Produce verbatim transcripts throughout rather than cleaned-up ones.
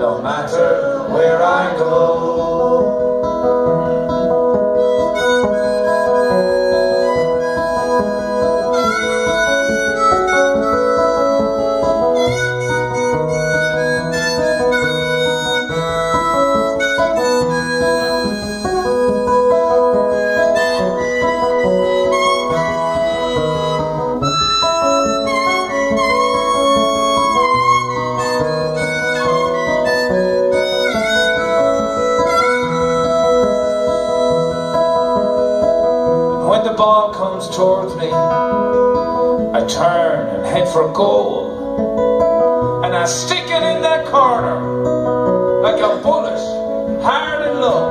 no matter where I go. Towards me, I turn and head for goal, and I stick it in that corner like a bullet, hard and low.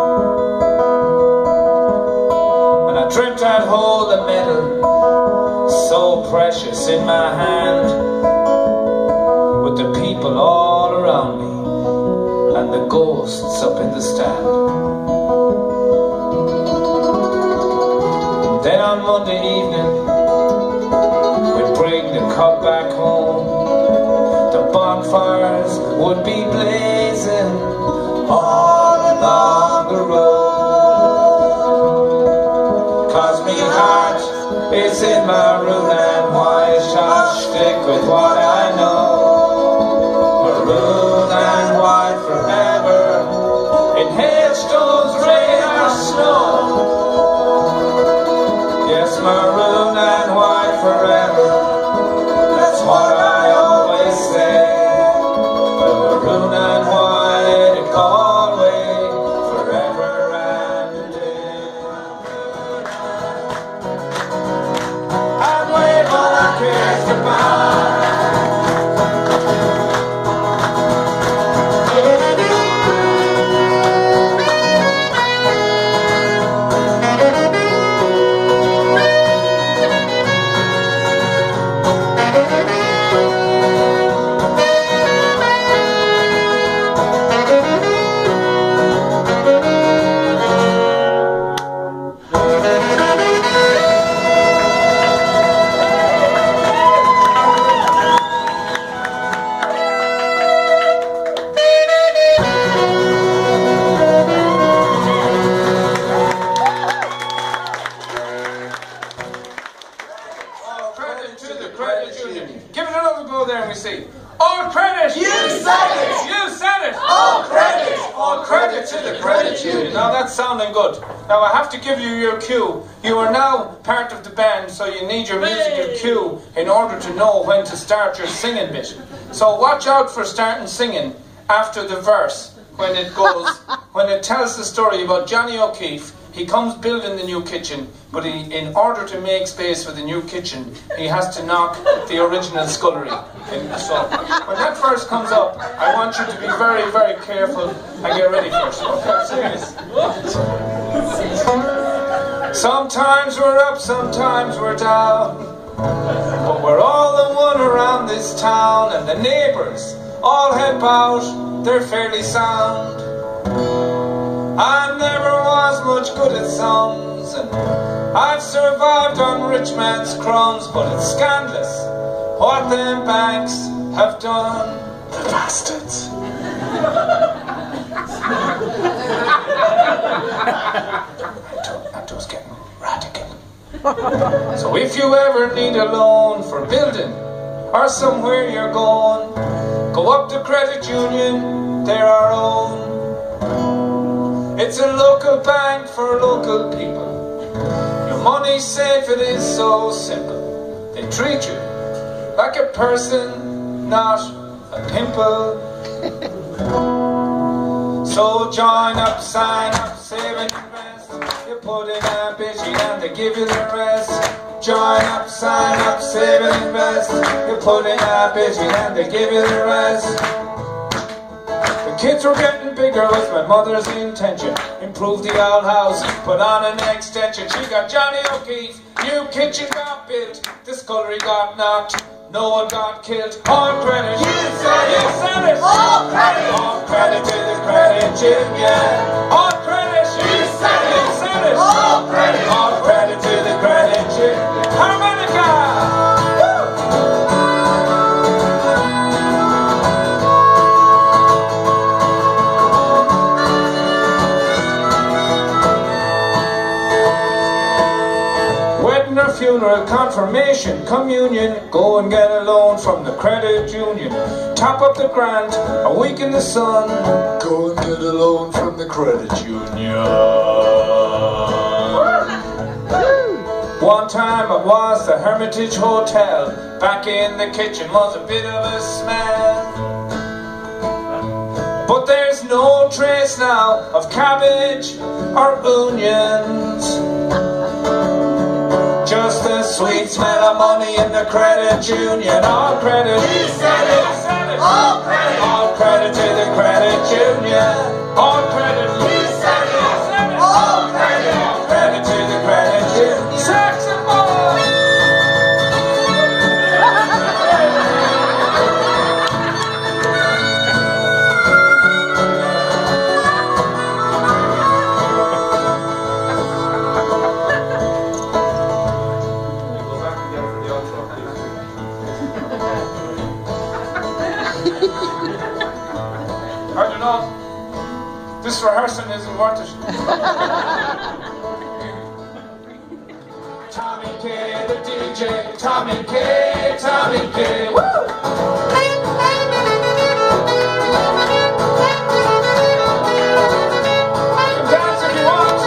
And I dreamt I'd hold the medal so precious in my hand, with the people all around me and the ghosts up in the stand. Then on Monday evening, we'd bring the cup back home. The bonfires would be blazing all along the road. Cause me heart is in my room, and why shall I stick with what I know? Maroon and white forever, in hailstones, rain or snow. Yes, maroon and white forever, that's what I always say. But maroon and white in Galway, forever and a day. And wave all our cares goodbye. Now I have to give you your cue. You are now part of the band, so you need your musical cue in order to know when to start your singing bit. So watch out for starting singing after the verse, when it goes, when it tells the story about Johnny O'Keefe. He comes building the new kitchen, but he, in order to make space for the new kitchen, he has to knock the original scullery. And so when that verse comes up, I want you to be very, very careful and get ready for it. Okay, sing this. Sometimes we're up, sometimes we're down, but we're all the one around this town, and the neighbours all help out, they're fairly sound. I never was much good at songs, and I've survived on rich man's crumbs, but it's scandalous what them banks have done. The bastards. Anto's getting radical. So if you ever need a loan for building, or somewhere you're going, go up to credit union, they're our own. It's a local bank for local people. Your money's safe, it is so simple. They treat you like a person, not a pimple. So join up, sign up, save and invest. You put in a bitchy and they give you the rest. Join up, sign up, save and invest. You put in a bitchy and they give you the rest. The kids were getting bigger was my mother's intention. Improve the old house, put on an extension. She got Johnny O'Keefe, new kitchen got built. The scullery got knocked, no one got killed. All credit, you said it, you said it. All credit, all credit to the credit union. All credit, you said it, you said it. All credit, all credit to the credit union. Harmonica. Woo! funeral, confirmation, communion. Go and get a loan from the credit union. Top up the grant, a week in the sun. Go and get a loan from the credit union. One time it was the Hermitage Hotel. Back in the kitchen was a bit of a smell. But there's no trace now of cabbage or onions. Just the sweet smell of money in the credit union. All credit, he said it, he said it. All credit, all credit to the credit union. All credit, he said it, he said it. All credit, all credit to the credit union. Saxophone. I don't know. This rehearsing isn't worth it. Tommy K, the D J. Tommy K, Tommy K. Woo! You can dance if you want.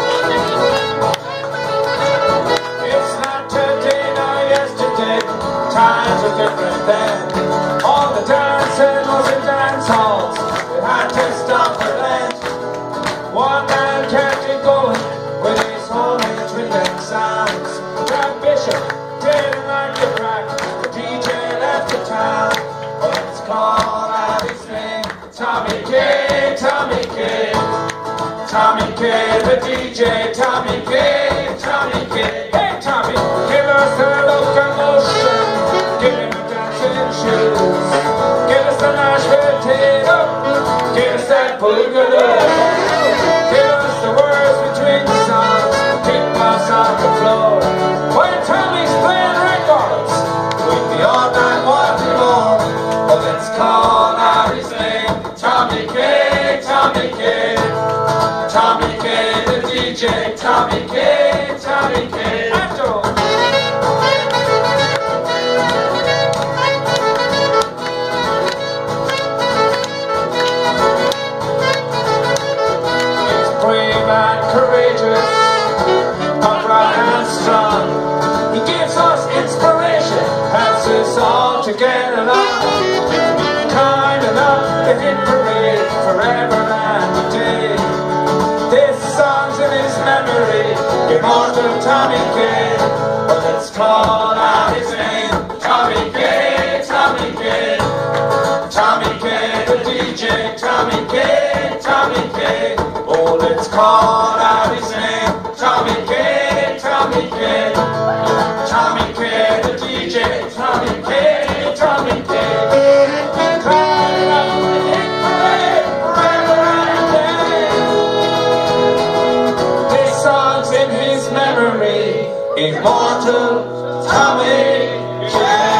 It's not today nor yesterday. Times are different then. All the dancing was in dance halls. Had to stop the land. One man kept it going with his homemade rhythm sounds. That bishop didn't like the crack. The D J left the town. But it's called out his name. Tommy K, Tommy K. Tommy K, the D J. Tommy K, Tommy K. Hey Tommy, give us the locomotion. Give him the dancing shoes. Give us the mashed potato. Give us that boogaloo. Give us the words between the songs. Kick us on the floor. When Tommy's playing records, we'll be all night wanting more. But let's call out his name. Tommy K, Tommy K. Tommy K, the D J. Tommy K, Tommy K. Anto. Courageous, upright and strong. He gives us inspiration, helps us all to get along. Kind enough to hit parade forever and a day. This song's in his memory, immortal Tommy K. But let's call out his name. Tommy K, Tommy K. Tommy K, the D J. Tommy K, Tommy K. Oh, let's call out his name. Tommy K, Tommy K. Tommy K, the D J. Tommy K, Tommy K. Climbing up the hit parade forever and a day. This song's in his memory, immortal Tommy K.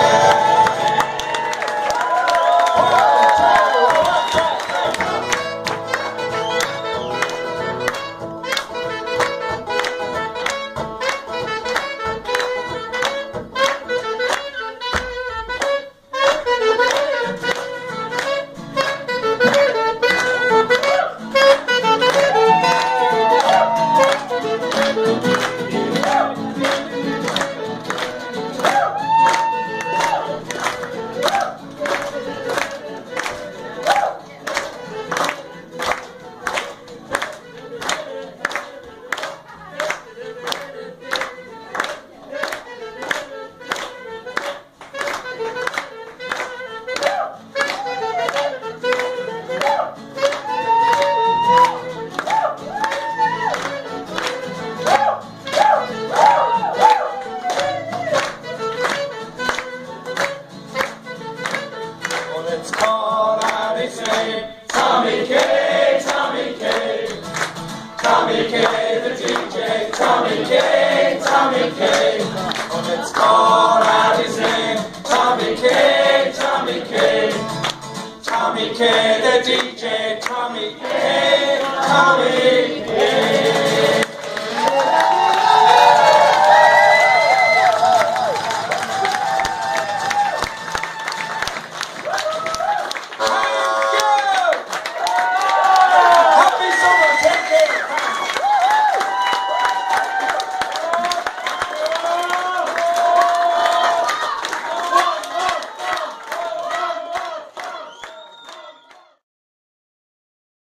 Tommy K, Tommy K, Tommy K, the D J, Tommy K, Tommy K, oh, let's call out his name, Tommy K, Tommy K, Tommy K, the D J, Tommy K, Tommy